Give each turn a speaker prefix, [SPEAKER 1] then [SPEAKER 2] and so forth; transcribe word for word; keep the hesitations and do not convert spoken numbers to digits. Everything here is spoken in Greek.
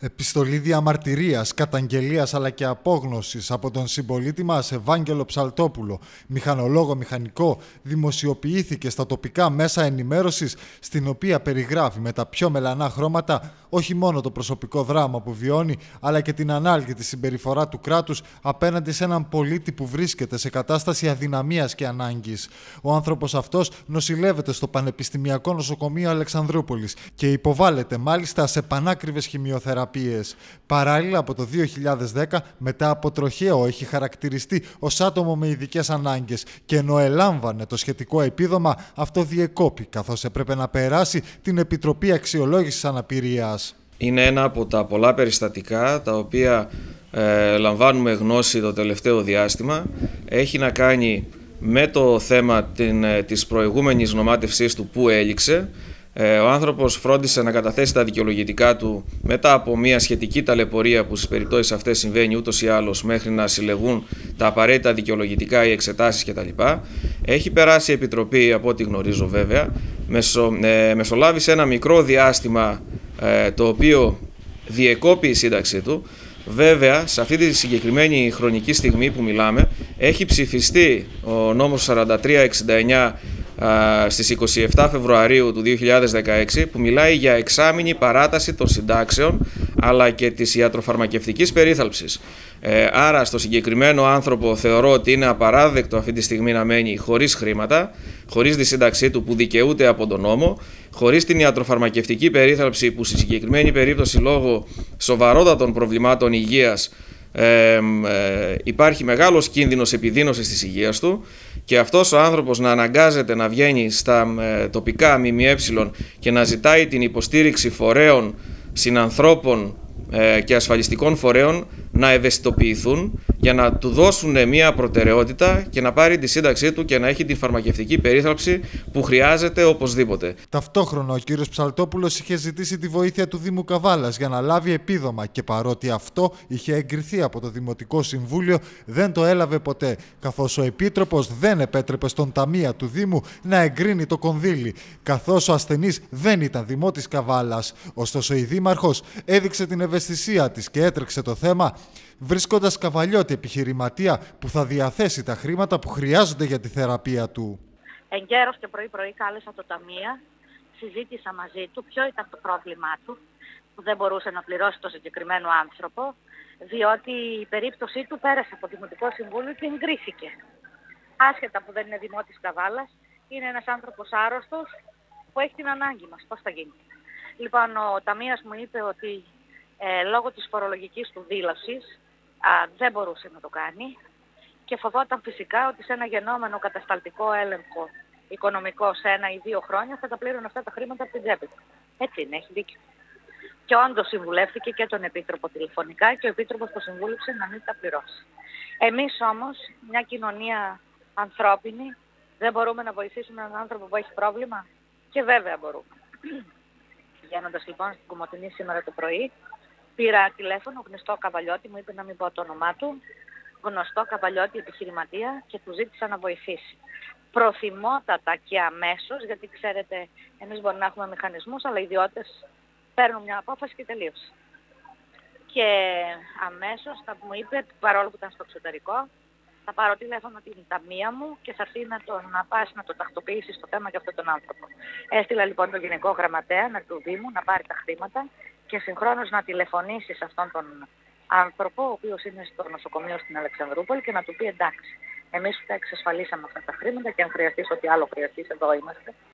[SPEAKER 1] Επιστολή διαμαρτυρίας, καταγγελίας αλλά και απόγνωσης από τον συμπολίτη μας Ευάγγελο Ψαλτόπουλο, μηχανολόγο μηχανικό, δημοσιοποιήθηκε στα τοπικά μέσα ενημέρωσης, στην οποία περιγράφει με τα πιο μελανά χρώματα όχι μόνο το προσωπικό δράμα που βιώνει, αλλά και την ανάλγητη συμπεριφορά του κράτους απέναντι σε έναν πολίτη που βρίσκεται σε κατάσταση αδυναμίας και ανάγκης. Ο άνθρωπος αυτός νοσηλεύεται στο Πανεπιστημιακό Νοσοκομείο Αλεξανδρούπολης και υποβάλλεται μάλιστα σε πανάκριβες χημειοθεραπείες. Παράλληλα, από το δύο χιλιάδες δέκα, μετά από τροχαίο, έχει χαρακτηριστεί ως άτομο με ειδικές ανάγκες και ενώ ελάμβανε το σχετικό επίδομα, αυτό διεκόπη, καθώς έπρεπε να περάσει την Επιτροπή Αξιολόγησης Αναπηρίας.
[SPEAKER 2] Είναι ένα από τα πολλά περιστατικά τα οποία ε, λαμβάνουμε γνώση το τελευταίο διάστημα. Έχει να κάνει με το θέμα την, της προηγούμενης νομάτευσής του που έληξε. Ο άνθρωπος φρόντισε να καταθέσει τα δικαιολογητικά του μετά από μια σχετική ταλαιπωρία που στις περιπτώσεις αυτές συμβαίνει ούτως ή άλλως μέχρι να συλλεγούν τα απαραίτητα δικαιολογητικά, οι εξετάσεις κτλ. Έχει περάσει η Επιτροπή, από ό,τι γνωρίζω βέβαια, μεσο, ε, μεσολάβησε ένα μικρό διάστημα ε, το οποίο διεκόπη η σύνταξή του. Βέβαια, σε αυτή τη συγκεκριμένη χρονική στιγμή που μιλάμε, έχει ψηφιστεί ο νόμος σαράντα τρία εξήντα εννιά στις είκοσι επτά Φεβρουαρίου του δύο χιλιάδες δεκαέξι, που μιλάει για εξάμηνη παράταση των συντάξεων αλλά και της ιατροφαρμακευτικής περίθαλψης. Ε, άρα στο συγκεκριμένο άνθρωπο θεωρώ ότι είναι απαράδεκτο αυτή τη στιγμή να μένει χωρίς χρήματα, χωρίς τη σύνταξή του που δικαιούται από τον νόμο, χωρίς την ιατροφαρμακευτική περίθαλψη που στη συγκεκριμένη περίπτωση λόγω σοβαρότατων προβλημάτων υγείας Ε, ε, υπάρχει μεγάλος κίνδυνος επιδείνωσης της υγείας του και αυτός ο άνθρωπος να αναγκάζεται να βγαίνει στα ε, τοπικά ΜΜΕ και να ζητάει την υποστήριξη φορέων, συνανθρώπων ε, και ασφαλιστικών φορέων να ευαισθητοποιηθούν για να του δώσουν μια προτεραιότητα και να πάρει τη σύνταξή του και να έχει την φαρμακευτική περίθαλψη που χρειάζεται οπωσδήποτε.
[SPEAKER 1] Ταυτόχρονα ο κύριος Ψαλτόπουλος είχε ζητήσει τη βοήθεια του Δήμου Καβάλας για να λάβει επίδομα και παρότι αυτό είχε εγκριθεί από το Δημοτικό Συμβούλιο, δεν το έλαβε ποτέ, καθώς ο Επίτροπος δεν επέτρεπε στον ταμεία του Δήμου να εγκρίνει το κονδύλι, καθώς ο ασθενής δεν ήταν δημότης Καβάλας. Ωστόσο η Δήμαρχος έδειξε την ευαισθησία της και έτρεξε το θέμα, βρίσκοντας καβαλιώτη επιχειρηματία που θα διαθέσει τα χρήματα που χρειάζονται για τη θεραπεία του.
[SPEAKER 3] Εγκαίρος και πρωί-πρωί κάλεσα το ταμεία, συζήτησα μαζί του ποιο ήταν το πρόβλημά του, που δεν μπορούσε να πληρώσει το συγκεκριμένο άνθρωπο, διότι η περίπτωσή του πέρασε από το Δημοτικό Συμβούλιο και εγκρίθηκε. Άσχετα που δεν είναι δημότης Καβάλας, είναι ένας άνθρωπος άρρωστος που έχει την ανάγκη μας. Πώς θα γίνει? Λοιπόν, ο ταμείας μου είπε ότι ε, λόγω της φορολογικής του δήλωσης Α, δεν μπορούσε να το κάνει και φοβόταν φυσικά ότι σε ένα γενόμενο κατασταλτικό έλεγχο οικονομικό σε ένα ή δύο χρόνια θα τα πλήρωνε αυτά τα χρήματα από την τσέπη του. Έτσι είναι, έχει δίκιο. Και όντως συμβουλεύτηκε και τον Επίτροπο τηλεφωνικά και ο Επίτροπος το συμβούλεψε να μην τα πληρώσει. Εμείς όμως, μια κοινωνία ανθρώπινη, δεν μπορούμε να βοηθήσουμε έναν άνθρωπο που έχει πρόβλημα? Και βέβαια μπορούμε. Βγαίνοντας λοιπόν στην Κομοτηνή σήμερα το πρωί, πήρα τηλέφωνο γνωστό Καβαλιώτη, μου είπε να μην πω το όνομά του, γνωστό Καβαλιώτη επιχειρηματία και του ζήτησα να βοηθήσει. Προθυμότατα και αμέσως, γιατί ξέρετε εμείς μπορεί να έχουμε μηχανισμούς, αλλά οι ιδιώτες παίρνουν μια απόφαση και τελείωσε. Και αμέσως θα μου είπε, παρόλο που ήταν στο εξωτερικό, θα πάρω τηλέφωνο την ταμεία μου και θα έρθει να, το, να πας να το τακτοποιήσει στο θέμα για αυτόν τον άνθρωπο. Έστειλα λοιπόν τον Γενικό Γραμματέα να του Δήμου να πάρει τα χρήματα και συγχρόνως να τηλεφωνήσει σε αυτόν τον άνθρωπο, ο οποίος είναι στο νοσοκομείο στην Αλεξανδρούπολη, και να του πει εντάξει, εμείς τα εξασφαλίσαμε αυτά τα χρήματα και αν χρειαστείς ό,τι άλλο χρειαστείς, εδώ είμαστε.